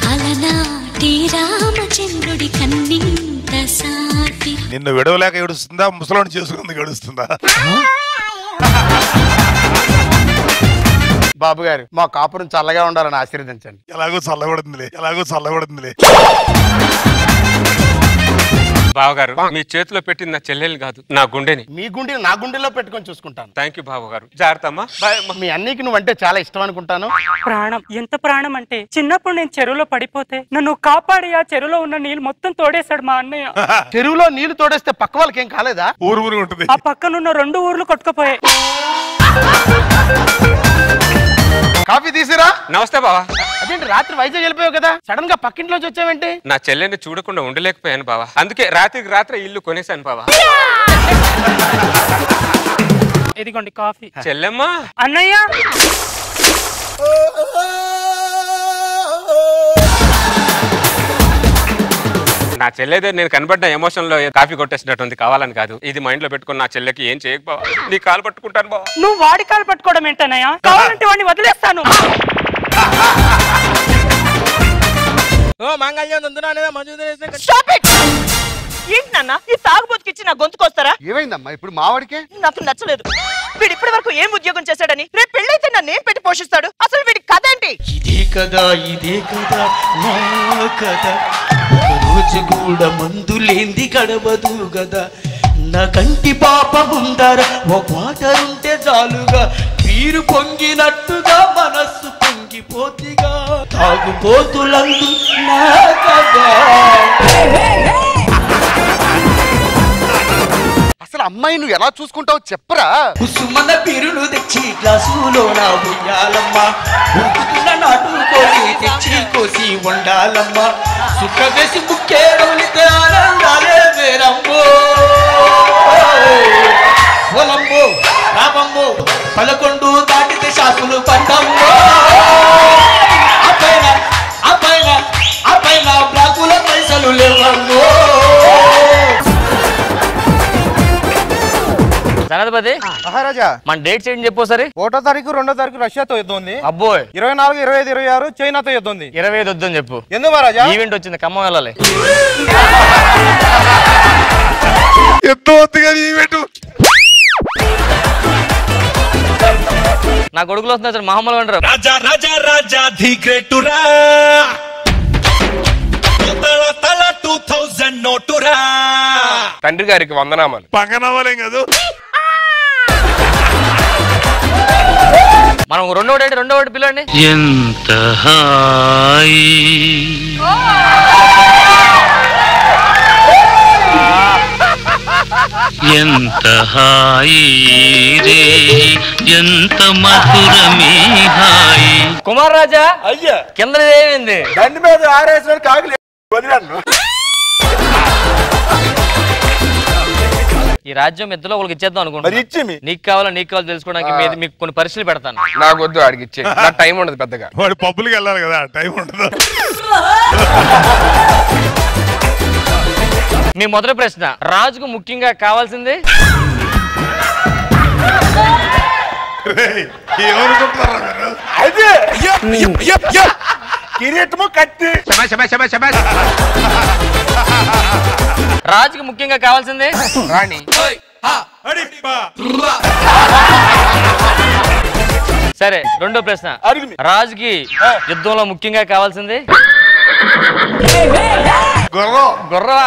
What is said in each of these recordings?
అలనాటి రామచంద్రుడి కన్నింత సాటి. నిన్ను విడవలేక ఏడుస్తుందా, ముసలోని చేసుకుంది ఏడుస్తుందా? బాబు గారు మా కాపురం చల్లగా ఉండాలని ఆశీర్వదించండి. ఎలాగో చల్లబడుతుందిలే, ఎలాగో చల్లబడుతుందిలే. బావగారు మీ చేతిలో పెట్టింది నా చెల్లెలు కాదు, నా గుండెని. మీ గుండెని నా గుండెలో పెట్టుకొని చూసుకుంటాను. థ్యాంక్ యూ బావగారు. జాగ్రత్తమ్మా. మీ అన్నికి నువ్వంటే చాలా ఇష్టం అనుకుంటాను. ప్రాణం. ఎంత ప్రాణం అంటే చిన్నప్పుడు నేను చెరువులో పడిపోతే నన్ను కాపాడి ఆ చెరువులో ఉన్న నీళ్ళు మొత్తం తోడేశాడు మా అన్నయ్య. చెరువులో నీళ్లు తోడేస్తే పక్క వాళ్ళకి ఏం కాలేదా? ఊరు ఉంటుంది. ఆ పక్కనున్న 2 ఊర్లు కొట్టుకుపోయాయి. కాఫీ తీసిరా. నమస్తే బావా. అదేంటి రాత్రి వైజాగ్ వెళ్ళిపోయావు కదా, సడన్ గా పక్కింట్లోంచి వచ్చావేంటి? నా చెల్లెని చూడకుండా ఉండలేకపోయాను బావా, అందుకే రాత్రికి రాత్రి ఇల్లు కొనేసాను బావా. ఇదిగోండి కాఫీ. చెల్లెమ్మా. అన్నయ్య నా చెల్లెదే నేను కనబడ్డ ఎమోషన్ లో కాఫీ కొట్టేసినట్టుంది, కావాలని కాదు. ఇది మైండ్ లో పెట్టుకుని నా చెల్లెకి ఏం చేయకపోవా, నీ కాలు పట్టుకుంటాను బావా. నువ్వు వాడి కాలు పట్టుకోవడం ఏంటన్నయ్య? కావాలంటే వాడిని వదిలేస్తాను. ఏంటి నాన్న ఈ తాగుబోతుకి ఇచ్చి నా గొంతుకొస్తారా? ఏమైందమ్మా ఇప్పుడు మావాడికే? నాకు నచ్చలేదు. వీడు ఇప్పటి వరకు ఏం ఉద్యోగం చేశాడని, రేపు పెళ్ళైతే నన్ను ఏం పెట్టి పోషిస్తాడు? అసలు వీడి కథ ఏంటి? ఇదే కదా నా కథ. రోజు కూడా మందులేంది గడవదు గదా. నా కంటి పాప ముందర ఒక వాటర్ ఉంటే చాలుగా, వీరు పొంగినట్టుగా మనస్సు పొంగిపోతిగా. తాగుపోతులందు నా కదా. అసలు అమ్మాయి నువ్వు ఎలా చూసుకుంటావు చెప్పరా? కుసుమన పిరులు తెచ్చి గ్లాసులో నా ఉయ్యాలమ్మ, ఉడుకుతున్న నాటుకోసి తెచ్చి కోసి వండాలమ్మ. సుఖ వేసి ముక్కే రోజులితే ఆనందాలే వేరమ్మో. పొలమ్మో రామమ్మో 11 దాటితే షాపులు పంటమ్మో. అపైన బ్లాకుల పైసలు లేవమ్మో. జనాధిపతి మహారాజా మన డేట్స్ ఏంటి చెప్పు సరే. 1వ తారీఖు 2వ తారీఖు రష్యాతో యుద్ధం ఉంది. అబ్బోయ్ 24, 25, 26 చైనాతో యుద్ధం ఉంది. 25 వద్దని చెప్పు. ఎందుకు మహారాజా? ఈవెంట్ వచ్చింది, ఖమ్మం వెళ్ళాలి. నా కొడుకులు వస్తున్నా సార్, మహమ్మలు అంటారు. రాజా రాజా రాజా ది గ్రేటురా, 2000 నోటురా. తండ్రి గారికి వందనామాలు. పంగనవ్వలేం కాదు. మనం రెండో పిల్లండి. ఎంత హాయి ఎంత హాయి రే, ఎంత మధురమే హాయి. కుమార్ రాజా అయ్యా కింద ఏమైంది? బండి మీద ఆరేసిన కాకులు వదిలాను. ఈ రాజ్యం ఇద్దరు ఒకరికి ఇచ్చేద్దాం అనుకుంటున్నా. నీకు కావాలో తెలుసుకోవడానికి మీకు కొన్ని పరీక్షలు పెడతాను. నాకు వద్దు, ఆడికి ఇచ్చే. నాకు టైం ఉండదు పెద్దగా. వాడు పబ్బులకి వెళ్ళాలి కదా, టైం ఉండదు. మీ మొదటి ప్రశ్న, రాజుకు ముఖ్యంగా కావాల్సింది? కిరీటము కత్తి. రాజుకు ముఖ్యంగా కావాల్సింది రాణి. సరే రెండో ప్రశ్న, రాజుకి యుద్ధంలో ముఖ్యంగా కావాల్సింది? గుర్రం.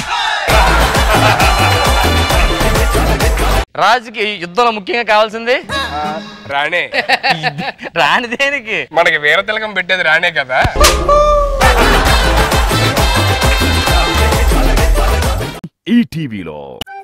రాజుకి యుద్ధంలో ముఖ్యంగా కావాల్సింది రాణే. రాణి దేనికి? మనకి వీర తిలకం పెట్టేది రాణే కదా. ఈటీవీలో